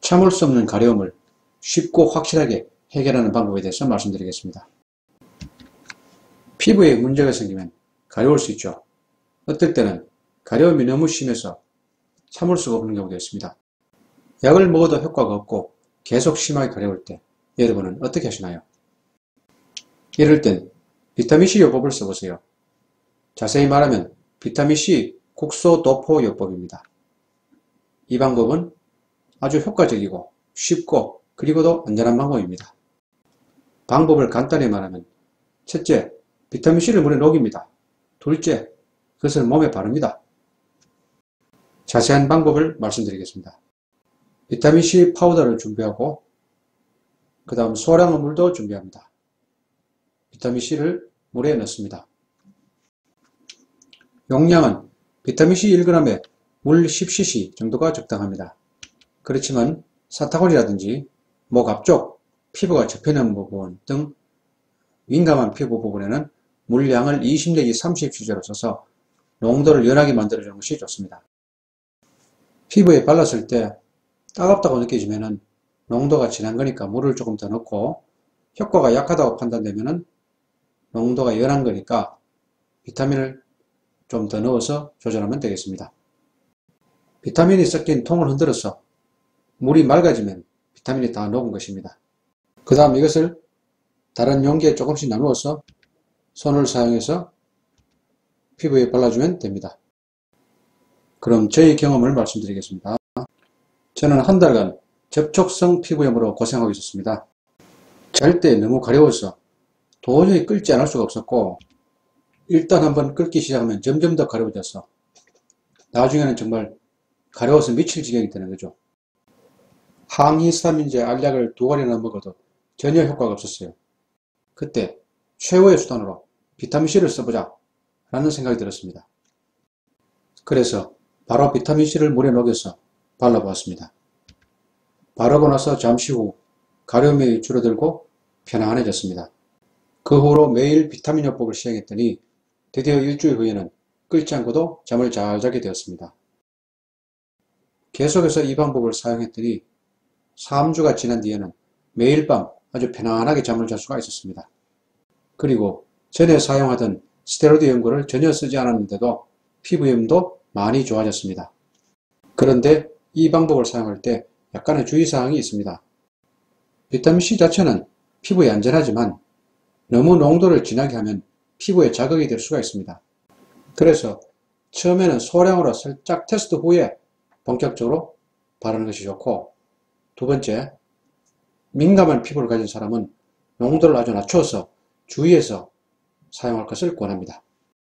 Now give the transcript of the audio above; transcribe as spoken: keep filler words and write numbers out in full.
참을 수 없는 가려움을 쉽고 확실하게 해결하는 방법에 대해서 말씀드리겠습니다. 피부에 문제가 생기면 가려울 수 있죠. 어떨 때는 가려움이 너무 심해서 참을 수가 없는 경우도 있습니다. 약을 먹어도 효과가 없고 계속 심하게 가려울 때 여러분은 어떻게 하시나요? 이럴 땐 비타민C 요법을 써보세요. 자세히 말하면 비타민C 국소도포 요법입니다. 이 방법은 아주 효과적이고 쉽고 그리고도 안전한 방법입니다. 방법을 간단히 말하면 첫째, 비타민C를 물에 녹입니다. 둘째, 그것을 몸에 바릅니다. 자세한 방법을 말씀드리겠습니다. 비타민C 파우더를 준비하고 그 다음 소량의 물도 준비합니다. 비타민C를 물에 넣습니다. 용량은 비타민C 일 그램에 물 십 씨씨 정도가 적당합니다. 그렇지만 사타구니라든지 목 앞쪽, 피부가 접히는 부분 등 민감한 피부 부분에는 물량을 이십 내지 삼십 씨씨로 써서 농도를 연하게 만들어주는 것이 좋습니다. 피부에 발랐을 때 따갑다고 느껴지면 농도가 진한 거니까 물을 조금 더 넣고, 효과가 약하다고 판단되면 농도가 연한 거니까 비타민을 좀 더 넣어서 조절하면 되겠습니다. 비타민이 섞인 통을 흔들어서 물이 맑아지면 비타민이 다 녹은 것입니다. 그 다음 이것을 다른 용기에 조금씩 나누어서 손을 사용해서 피부에 발라주면 됩니다. 그럼 저희 경험을 말씀드리겠습니다. 저는 한 달간 접촉성 피부염으로 고생하고 있었습니다. 잘 때 너무 가려워서 도저히 끓지 않을 수가 없었고, 일단 한번 끓기 시작하면 점점 더 가려워져서 나중에는 정말 가려워서 미칠 지경이 되는 거죠. 항히스타민제 알약을 두 알이나 먹어도 전혀 효과가 없었어요. 그때 최고의 수단으로 비타민C를 써보자 라는 생각이 들었습니다. 그래서 바로 비타민C를 물에 녹여서 발라보았습니다. 바르고 나서 잠시 후 가려움이 줄어들고 편안해졌습니다. 그 후로 매일 비타민 요법을 시행했더니 드디어 일주일 후에는 끓지 않고도 잠을 잘 자게 되었습니다. 계속해서 이 방법을 사용했더니 삼 주가 지난 뒤에는 매일 밤 아주 편안하게 잠을 잘 수가 있었습니다. 그리고 전에 사용하던 스테로이드 연고를 전혀 쓰지 않았는데도 피부염도 많이 좋아졌습니다. 그런데 이 방법을 사용할 때 약간의 주의사항이 있습니다. 비타민C 자체는 피부에 안전하지만 너무 농도를 진하게 하면 피부에 자극이 될 수가 있습니다. 그래서 처음에는 소량으로 살짝 테스트 후에 본격적으로 바르는 것이 좋고, 두 번째, 민감한 피부를 가진 사람은 농도를 아주 낮춰서 주의해서 사용할 것을 권합니다.